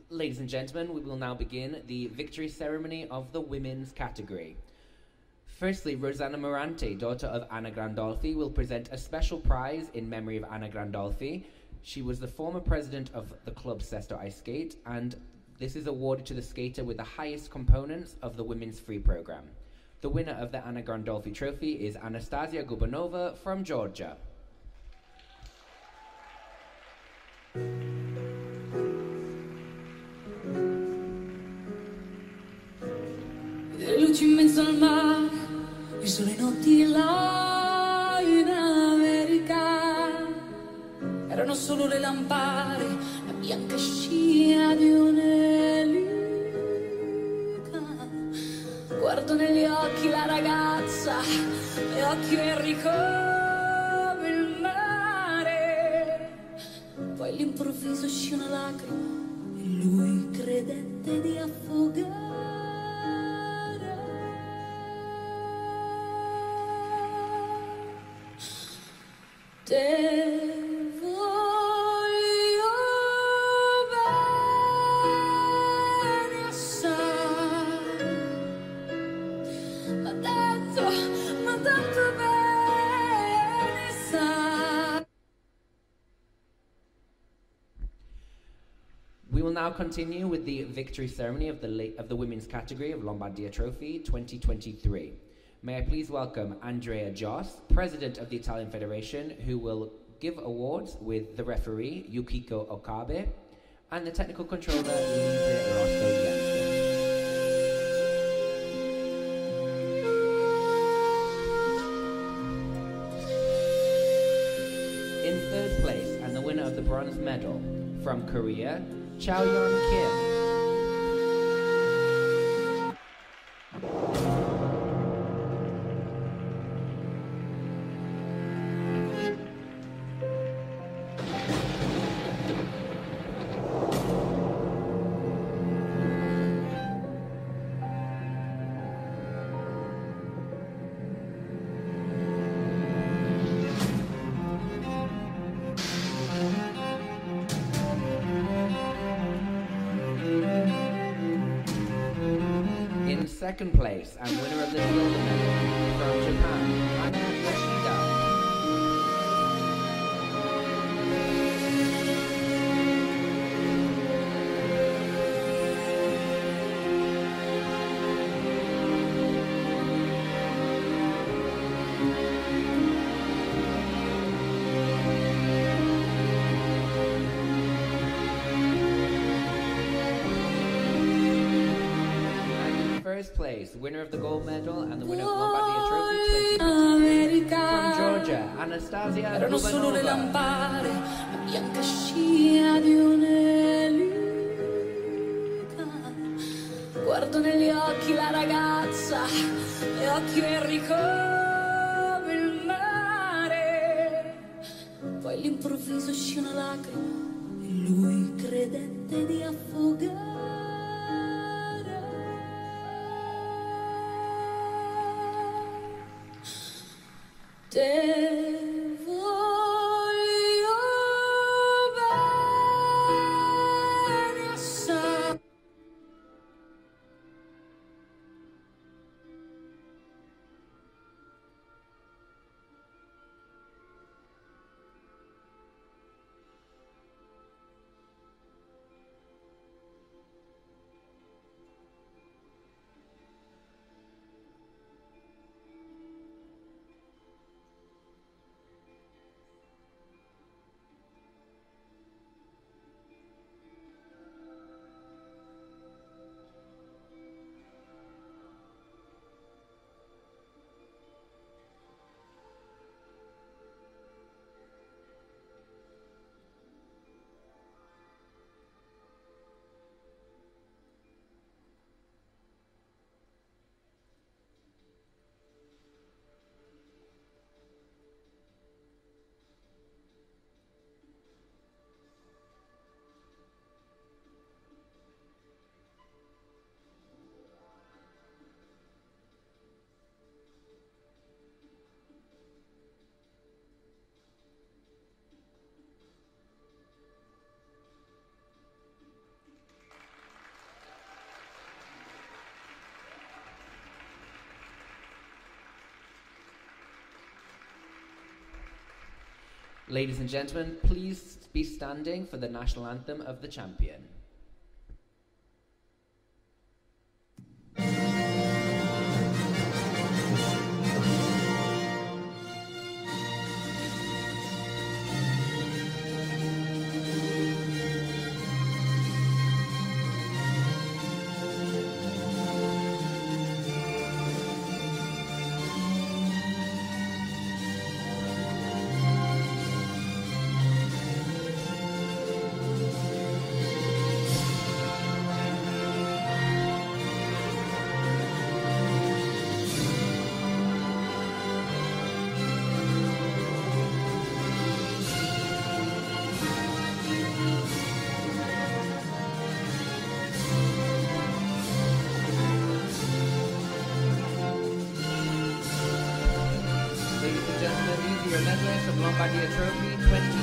Ladies and gentlemen, we will now begin the victory ceremony of the women's category. Firstly, Rosanna Morante, daughter of Anna Grandolfi, will present a special prize in memory of Anna Grandolfi. She was the former president of the club Sesto Ice Skate, and this is awarded to the skater with the highest components of the women's free program. The winner of the Anna Grandolfi trophy is Anastasia Gubanova from Georgia. Le luci in mezzo al mare, le sole notti là in America, erano solo le lampade, la bianca scia di un'elica. Guardo negli occhi la ragazza, gli occhi verdi come il mare. Poi all'improvviso uscì una lacrima e lui credette di affogare. Te voglio bene assai, ma tanto bene sai. We will now continue with the victory ceremony of the women's category of Lombardia Trophy 2023. May I please welcome Andrea Joss, President of the Italian Federation, who will give awards with the referee, Yukiko Okabe, and the technical controller, Lise Roscoe Jensen. In third place, and the winner of the bronze medal, from Korea, Chaoyeon Kim. Second place and winner of the silver medal from Japan, Hana Yoshida. First place, winner of the gold medal and the winner of Lombardia Trophy 2023 from Georgia, Anastasia Erano solo le Gubanova. lampade, la bianca scia di un'elica. Guardo negli occhi la ragazza, gli occhi verdi come il mare. Poi all'improvviso uscì una lacrima e lui credette di affogare. Te voglio bene assai. Ladies and gentlemen, please be standing for the national anthem of the champion. Ladies and gentlemen, these are your medalists of Lombardia Trophy 20